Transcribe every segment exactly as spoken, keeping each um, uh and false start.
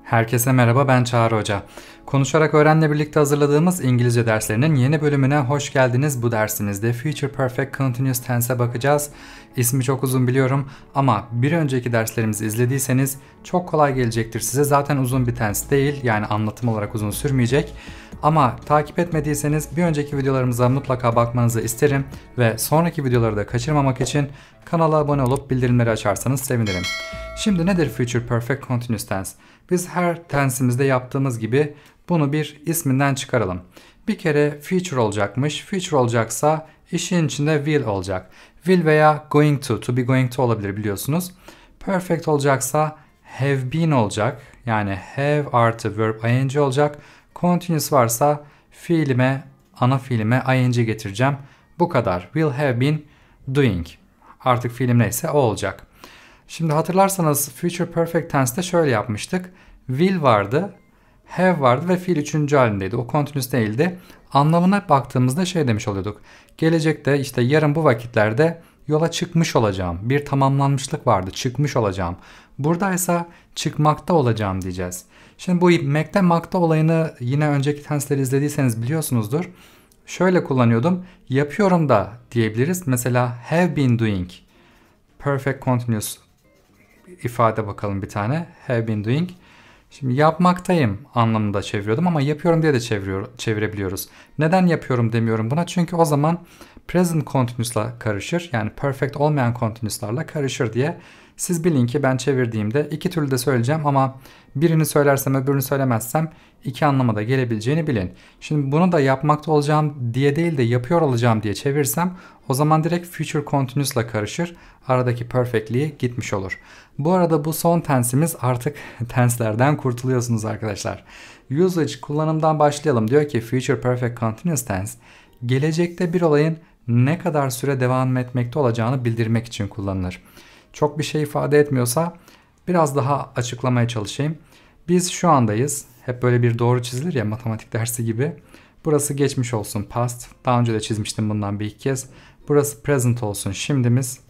Herkese merhaba, ben Çağrı Hoca. Konuşarak Öğren'le birlikte hazırladığımız İngilizce derslerinin yeni bölümüne hoş geldiniz. Bu dersimizde Future Perfect Continuous Tense'e bakacağız. İsmi çok uzun biliyorum ama bir önceki derslerimizi izlediyseniz çok kolay gelecektir size. Zaten uzun bir tense değil, yani anlatım olarak uzun sürmeyecek. Ama takip etmediyseniz bir önceki videolarımıza mutlaka bakmanızı isterim ve sonraki videoları da kaçırmamak için kanala abone olup bildirimleri açarsanız sevinirim. Şimdi nedir Future Perfect Continuous Tense? Biz her tensimizde yaptığımız gibi bunu bir isminden çıkaralım. Bir kere future olacakmış. Future olacaksa işin içinde will olacak. Will veya going to, to be going to olabilir biliyorsunuz. Perfect olacaksa have been olacak. Yani have artı verb ing olacak. Continuous varsa fiilime, ana fiilime ing getireceğim. Bu kadar. Will have been doing. Artık fiilim neyse o olacak. Şimdi hatırlarsanız Future Perfect Tense'de şöyle yapmıştık. Will vardı, have vardı ve fiil üçüncü halindeydi. O continuous değildi. Anlamına baktığımızda şey demiş oluyorduk. Gelecekte işte yarın bu vakitlerde yola çıkmış olacağım. Bir tamamlanmışlık vardı. Çıkmış olacağım. Buradaysa çıkmakta olacağım diyeceğiz. Şimdi bu mekte makta olayını yine önceki tenseleri izlediyseniz biliyorsunuzdur. Şöyle kullanıyordum. Yapıyorum da diyebiliriz. Mesela have been doing. Perfect continuous ifade bakalım bir tane. Have been doing. Şimdi yapmaktayım anlamında çeviriyordum ama yapıyorum diye de çeviriyor, çevirebiliyoruz. Neden yapıyorum demiyorum buna? Çünkü o zaman present continuous'la karışır. Yani perfect olmayan continuous'larla karışır diye. Siz bilin ki ben çevirdiğimde iki türlü de söyleyeceğim ama birini söylersem öbürünü söylemezsem iki anlama da gelebileceğini bilin. Şimdi bunu da yapmakta olacağım diye değil de yapıyor olacağım diye çevirsem o zaman direkt future continuous'la karışır. Aradaki perfectliği gitmiş olur. Bu arada bu son tensimiz artık tenselerden kurtuluyorsunuz arkadaşlar. Usage kullanımdan başlayalım. Diyor ki future perfect continuous tense gelecekte bir olayın ne kadar süre devam etmekte olacağını bildirmek için kullanılır. Çok bir şey ifade etmiyorsa biraz daha açıklamaya çalışayım. Biz şu andayız. Hep böyle bir doğru çizilir ya matematik dersi gibi. Burası geçmiş olsun past. Daha önce de çizmiştim bundan bir iki kez. Burası present olsun şimdimiz.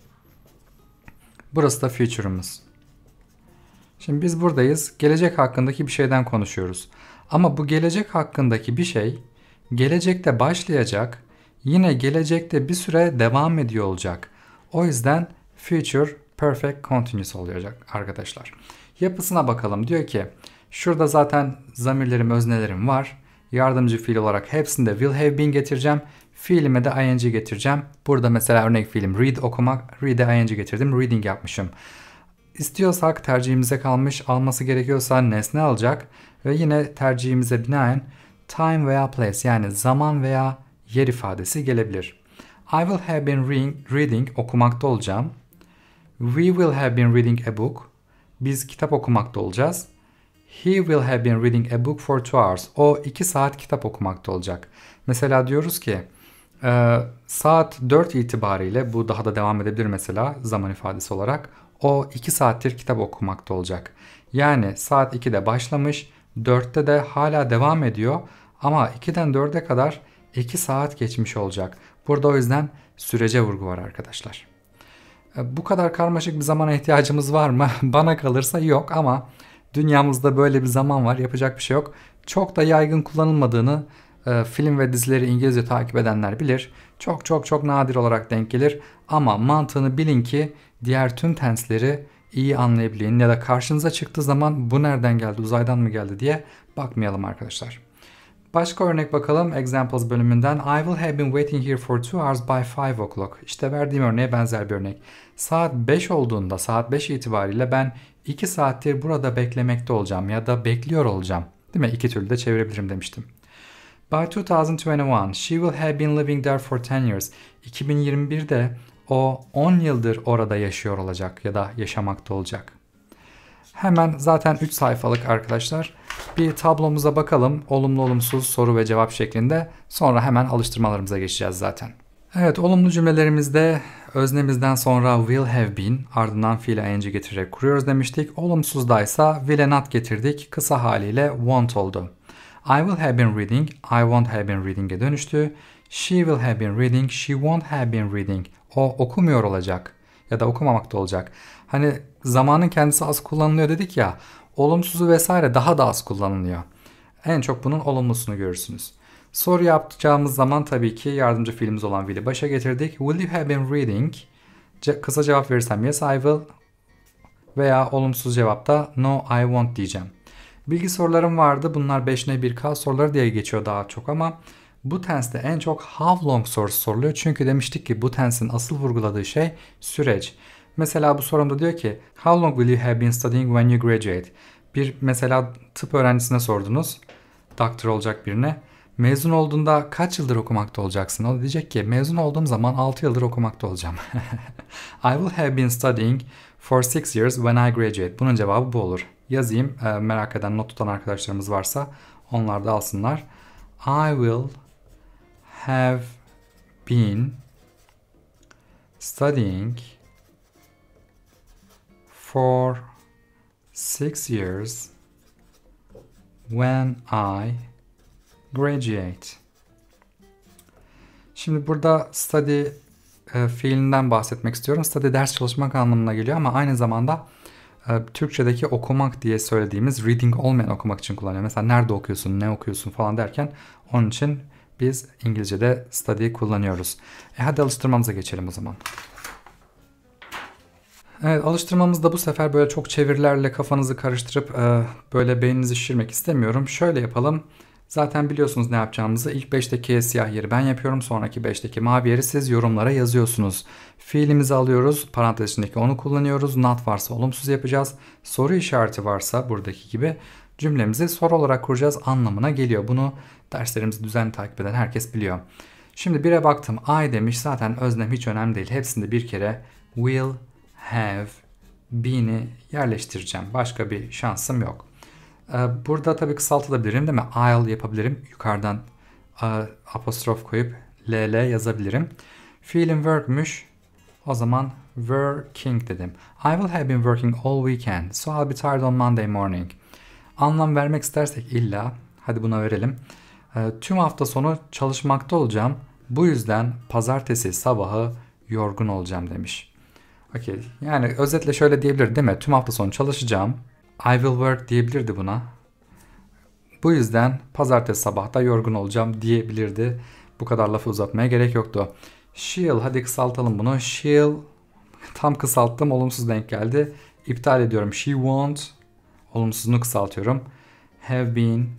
Burası da future'ımız. Şimdi biz buradayız. Gelecek hakkındaki bir şeyden konuşuyoruz. Ama bu gelecek hakkındaki bir şey gelecekte başlayacak. Yine gelecekte bir süre devam ediyor olacak. O yüzden future perfect continuous olacak arkadaşlar. Yapısına bakalım. Diyor ki şurada zaten zamirlerim, öznelerim var. Yardımcı fiil olarak hepsinde will have been getireceğim. Fiilime de ing getireceğim. Burada mesela örnek fiilim read okumak. Read'e ing getirdim. Reading yapmışım. İstiyorsak tercihimize kalmış. Alması gerekiyorsa nesne alacak. Ve yine tercihimize binaen time veya place yani zaman veya yer ifadesi gelebilir. I will have been reading okumakta olacağım. We will have been reading a book. Biz kitap okumakta olacağız. He will have been reading a book for two hours. O iki saat kitap okumakta olacak. Mesela diyoruz ki e, saat dört itibariyle bu daha da devam edebilir mesela zaman ifadesi olarak. O iki saattir kitap okumakta olacak. Yani saat ikide başlamış, dörtte de hala devam ediyor ama ikiden dörde kadar iki saat geçmiş olacak. Burada o yüzden sürece vurgu var arkadaşlar. Bu kadar karmaşık bir zamana ihtiyacımız var mı? Bana kalırsa yok ama dünyamızda böyle bir zaman var. Yapacak bir şey yok. Çok da yaygın kullanılmadığını e, film ve dizileri İngilizce takip edenler bilir. Çok çok çok nadir olarak denk gelir. Ama mantığını bilin ki diğer tüm tensleri iyi anlayabilin. Ya da karşınıza çıktığı zaman bu nereden geldi, uzaydan mı geldi diye bakmayalım arkadaşlar. Başka örnek bakalım Examples bölümünden. I will have been waiting here for two hours by five o'clock. İşte verdiğim örneğe benzer bir örnek. Saat beş olduğunda, saat beş itibariyle ben iki saattir burada beklemekte olacağım ya da bekliyor olacağım. Değil mi? İki türlü de çevirebilirim demiştim. By two thousand twenty-one, she will have been living there for ten years. iki bin yirmi birde o on yıldır orada yaşıyor olacak ya da yaşamakta olacak. Hemen zaten üç sayfalık arkadaşlar. Bir tablomuza bakalım. Olumlu olumsuz soru ve cevap şeklinde. Sonra hemen alıştırmalarımıza geçeceğiz zaten. Evet, olumlu cümlelerimizde öznemizden sonra will have been ardından fiile ing getirerek kuruyoruz demiştik. Olumsuzdaysa will'e not getirdik. Kısa haliyle won't oldu. I will have been reading. I won't have been reading'e dönüştü. She will have been reading. She won't have been reading. O okumuyor olacak ya da okumamakta olacak. Hani zamanın kendisi az kullanılıyor dedik ya. olumsuzu vesaire daha da az kullanılıyor. En çok bunun olumlusunu görürsünüz. Soru yapacağımız zaman tabii ki yardımcı fiilimiz olan will'i başa getirdik. Will you have been reading? Ce- kısa cevap verirsem yes I will veya olumsuz cevapta no I won't diyeceğim. Bilgi sorularım vardı. Bunlar beş N bir K soruları diye geçiyor daha çok ama bu tense'te en çok how long sorusu soruluyor. Çünkü demiştik ki bu tense'in asıl vurguladığı şey süreç. Mesela bu sorumda diyor ki how long will you have been studying when you graduate? Bir mesela tıp öğrencisine sordunuz. Doktor olacak birine. Mezun olduğunda kaç yıldır okumakta olacaksın? O da diyecek ki mezun olduğum zaman altı yıldır okumakta olacağım. I will have been studying for six years when I graduate. Bunun cevabı bu olur. Yazayım. E, merak eden, not tutan arkadaşlarımız varsa onlar da alsınlar. I will have been studying for six years when I graduate. Şimdi burada study e, fiilinden bahsetmek istiyorum. Study ders çalışmak anlamına geliyor ama aynı zamanda e, Türkçedeki okumak diye söylediğimiz reading olmayan okumak için kullanıyor. Mesela nerede okuyorsun, ne okuyorsun falan derken onun için biz İngilizce'de study kullanıyoruz. E hadi alıştırmamıza geçelim o zaman. Evet, alıştırmamızda bu sefer böyle çok çevirilerle kafanızı karıştırıp e, böyle beyninizi şişirmek istemiyorum. Şöyle yapalım. Zaten biliyorsunuz ne yapacağımızı. İlk beşteki siyah yeri ben yapıyorum. Sonraki beşteki mavi yeri siz yorumlara yazıyorsunuz. Fiilimizi alıyoruz. Parantez içindeki onu kullanıyoruz. Not varsa olumsuz yapacağız. Soru işareti varsa buradaki gibi cümlemizi soru olarak kuracağız anlamına geliyor. Bunu derslerimizi düzenli takip eden herkes biliyor. Şimdi bire baktım. I demiş. Zaten öznem hiç önemli değil. Hepsinde bir kere will, have, been'i yerleştireceğim. Başka bir şansım yok. Burada tabii kısaltılabilirim değil mi? I'll yapabilirim. Yukarıdan apostrof koyup L L yazabilirim. Fiilim work'muş. O zaman working dedim. I will have been working all weekend. So I'll be tired on Monday morning. Anlam vermek istersek illa, hadi buna verelim. Tüm hafta sonu çalışmakta olacağım. Bu yüzden pazartesi sabahı yorgun olacağım demiş. Okay. Yani özetle şöyle diyebilir değil mi? Tüm hafta sonu çalışacağım. I will work diyebilirdi buna. Bu yüzden pazartesi sabah da yorgun olacağım diyebilirdi. Bu kadar lafı uzatmaya gerek yoktu. She'll, hadi kısaltalım bunu. She'll, tam kısalttım, olumsuz denk geldi. İptal ediyorum. She won't, olumsuzunu kısaltıyorum. Have been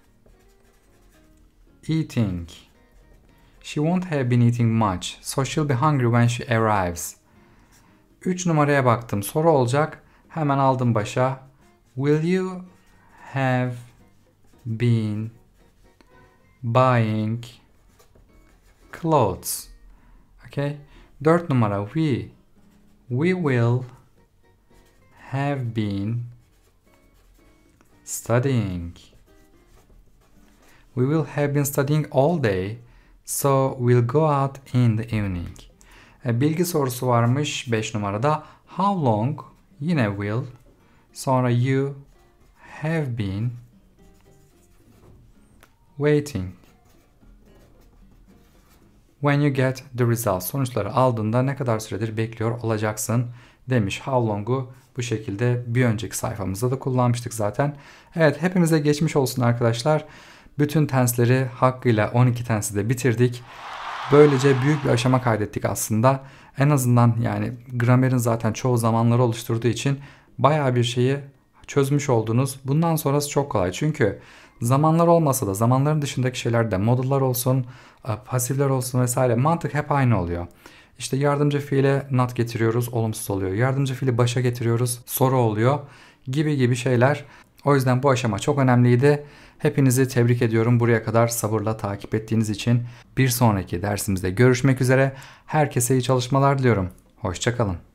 eating. She won't have been eating much. So she'll be hungry when she arrives. üç numaraya baktım. Soru olacak. Hemen aldım başa. Will you have been buying clothes? Okay. dört numara. We. We will have been studying. We will have been studying all day. So we'll go out in the evening. E, bilgi sorusu varmış beş numarada. How long? Yine will. Sonra you have been waiting. When you get the results. Sonuçları aldığında ne kadar süredir bekliyor olacaksın demiş. How long'u bu şekilde bir önceki sayfamızda da kullanmıştık zaten. Evet, hepimize geçmiş olsun arkadaşlar. Bütün tensleri hakkıyla on iki tensi de bitirdik. Böylece büyük bir aşama kaydettik aslında. En azından yani gramerin zaten çoğu zamanları oluşturduğu için bayağı bir şeyi çözmüş oldunuz. Bundan sonrası çok kolay. Çünkü zamanlar olmasa da zamanların dışındaki şeylerde modullar olsun, pasifler olsun vesaire mantık hep aynı oluyor. İşte yardımcı fiile not getiriyoruz, olumsuz oluyor. Yardımcı fiili başa getiriyoruz, soru oluyor gibi gibi şeyler. O yüzden bu aşama çok önemliydi. Hepinizi tebrik ediyorum buraya kadar sabırla takip ettiğiniz için. Bir sonraki dersimizde görüşmek üzere. Herkese iyi çalışmalar diliyorum. Hoşça kalın.